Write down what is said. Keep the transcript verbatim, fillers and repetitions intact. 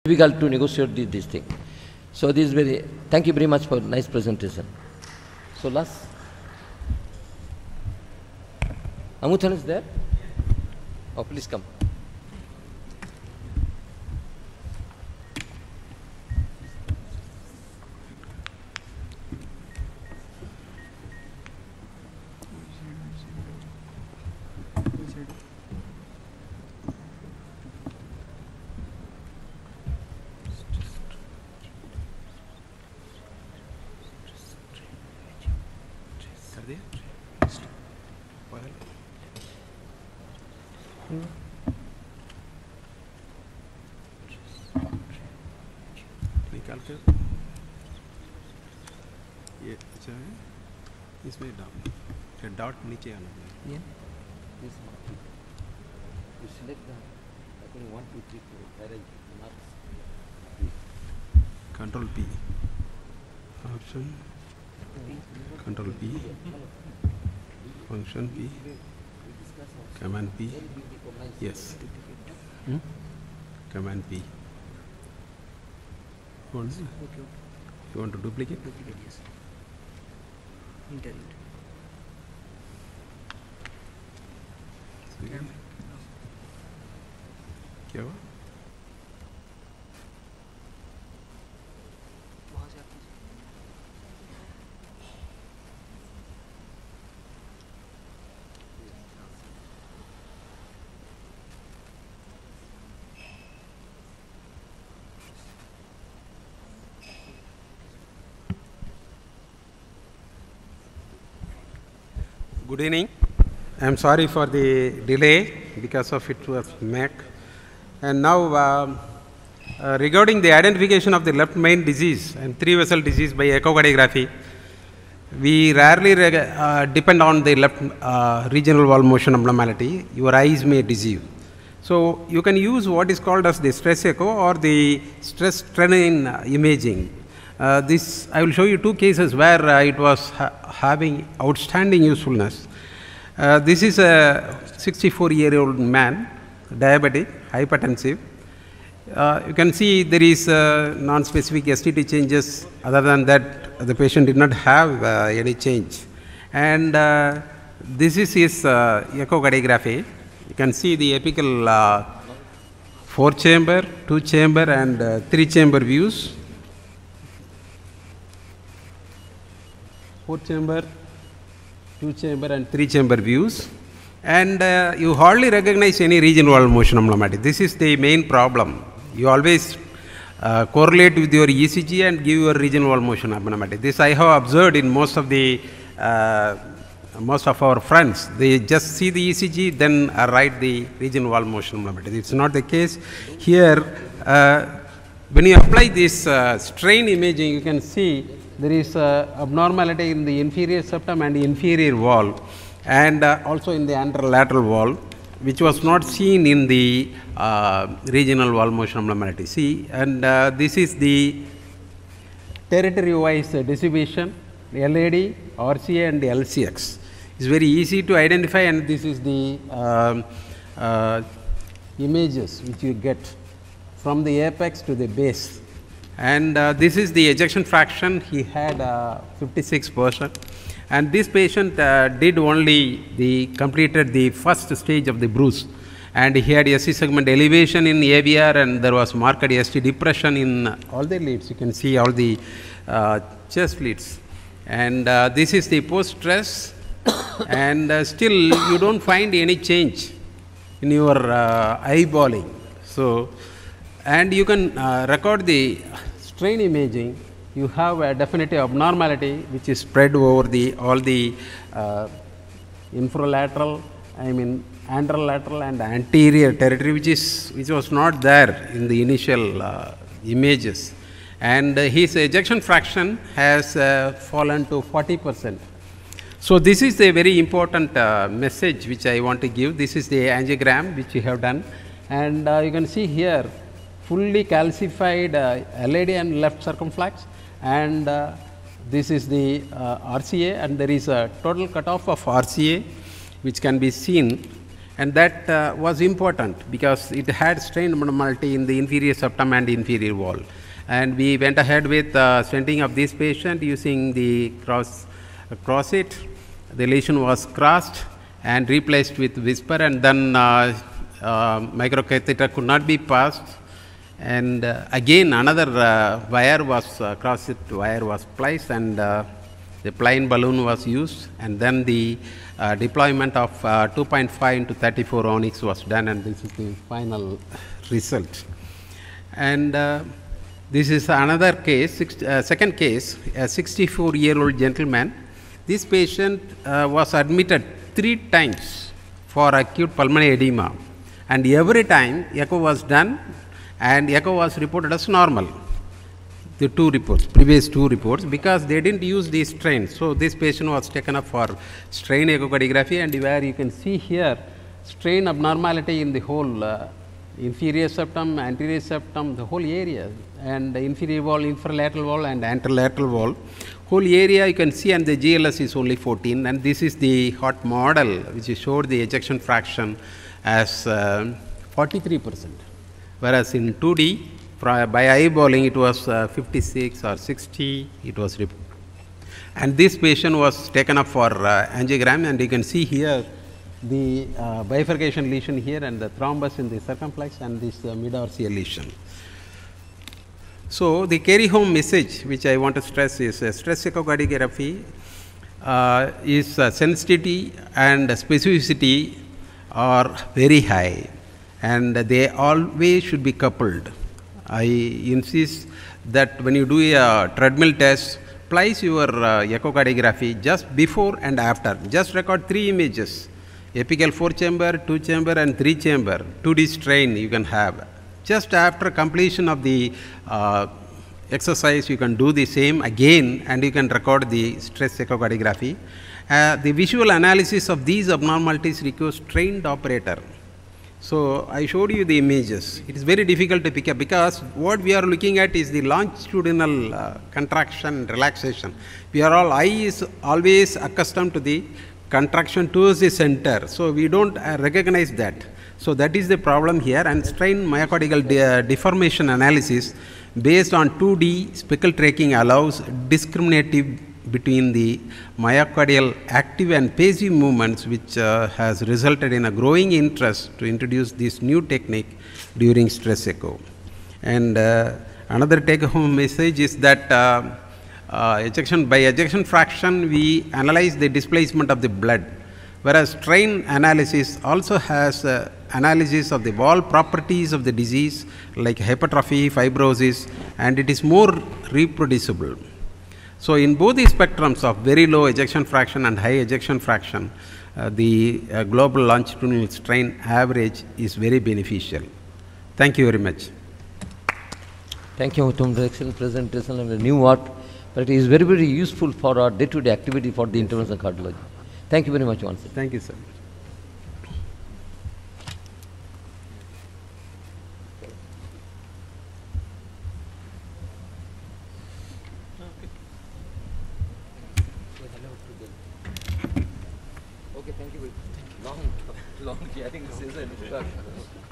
difficult to negotiate this, this thing. So this is very, thank you very much for nice presentation. So last, Amuthan is there? Oh, please come. निकाल कर ये अच्छा है, इसमें dot dot नीचे आना चाहिए। Yeah. This mark. You select the according one, two, three, four, arrange marks. Control P option control P function P command P yes command P you want to duplicate? Duplicate, yes. Internet. क्या हुआ? वहाँ से आप Good evening. I am sorry for the delay because of it was Mac. And now uh, uh, regarding the identification of the left main disease and three vessel disease by echocardiography, we rarely uh, depend on the left uh, regional wall motion abnormality. Your eyes may deceive. So you can use what is called as the stress echo or the stress strain imaging. Uh, this I will show you two cases where uh, it was ha having outstanding usefulness. Uh, this is a sixty-four year old man, diabetic, hypertensive. Uh, you can see there is uh, non-specific S T T changes. Other than that, the patient did not have uh, any change. And uh, this is his uh, echocardiography. You can see the apical uh, four chamber, two chamber, and uh, three chamber views. Four chamber, two chamber, and three chamber views. And uh, you hardly recognize any regional wall motion abnormality. This is the main problem. You always uh, correlate with your E C G and give your regional wall motion abnormality. This I have observed in most of the uh, most of our friends. They just see the E C G, then uh, write the regional wall motion abnormality. It's not the case here. Uh, when you apply this uh, strain imaging, you can see there is uh, abnormality in the inferior septum and the inferior wall, and uh, also in the anterolateral wall, which was not seen in the uh, regional wall motion abnormality. See, and uh, this is the territory-wise uh, distribution, L A D, R C A, and the L C X. It's very easy to identify, and this is the uh, uh, images which you get from the apex to the base. And uh, this is the ejection fraction. He had uh, fifty-six percent. And this patient uh, did only the completed the first stage of the bruise, and he had S T segment elevation in A V R, and there was marked S T depression in all the leads. You can see all the uh, chest leads, and uh, this is the post stress, and uh, still you don't find any change in your uh, eyeballing. So, and you can uh, record the strain imaging. You have a definitive abnormality which is spread over the all the uh, infralateral, I mean anterolateral and anterior territory, which is which was not there in the initial uh, images. And uh, his ejection fraction has uh, fallen to forty percent. So this is a very important uh, message which I want to give. This is the angiogram which we have done, and uh, you can see here fully calcified uh, L A D and left circumflex. And uh, this is the uh, R C A, and there is a total cutoff of R C A which can be seen, And that uh, was important because it had strain abnormality in the inferior septum and inferior wall. And we went ahead with uh, stenting of this patient using the cross, uh, cross it. The lesion was crossed and replaced with whisper, and then uh, uh, microcatheter could not be passed. And uh, again another uh, wire was, uh, cross it wire was placed, and uh, the plain balloon was used, and then the uh, deployment of uh, two point five into thirty-four onyx was done, and this is the final result. And uh, this is another case, six, uh, second case, a sixty-four year old gentleman. This patient uh, was admitted three times for acute pulmonary edema, and every time echo was done and echo was reported as normal. The two reports, previous two reports, because they didn't use the strain. So this patient was taken up for strain echocardiography, and where you can see here strain abnormality in the whole uh, inferior septum, anterior septum, the whole area, and the inferior wall, infralateral wall, and anterolateral wall. Whole area you can see, and the G L S is only fourteen, and this is the hot model which showed the ejection fraction as uh, forty-three percent, whereas in two D by eyeballing it was uh, fifty-six or sixty, it was reported. And this patient was taken up for uh, angiogram, and you can see here the uh, bifurcation lesion here, and the thrombus in the circumflex, and this uh, mid-arterial lesion. So the carry home message which I want to stress is uh, stress echocardiography uh, is uh, sensitivity and specificity are very high, and they always should be coupled. I insist that when you do a treadmill test, place your uh, echocardiography just before and after. Just record three images: apical four chamber, two chamber, and three chamber. two D strain you can have. Just after completion of the uh, exercise, you can do the same again, and you can record the stress echocardiography. Uh, the visual analysis of these abnormalities requires trained operator. So I showed you the images. It is very difficult to pick up because what we are looking at is the longitudinal uh, contraction, relaxation. We are all, eye is always accustomed to the contraction towards the center. So we don't uh, recognize that. So that is the problem here, and strain myocardial de uh, deformation analysis based on two D speckle tracking allows discriminative between the myocardial active and passive movements, which uh, has resulted in a growing interest to introduce this new technique during stress echo. And uh, another take home message is that uh, uh, ejection by ejection fraction we analyze the displacement of the blood, whereas strain analysis also has uh, analysis of the wall properties of the disease like hypertrophy, fibrosis, and it is more reproducible. So in both the spectrums of very low ejection fraction and high ejection fraction, uh, the uh, global longitudinal strain average is very beneficial. Thank you very much. Thank you, Tom, for the excellent presentation of a new work, but it is very, very useful for our day-to-day activity for the interventional cardiology. Thank you very much once again. Thank you, sir. Okay, thank you. Long, long, I think this is an introduction.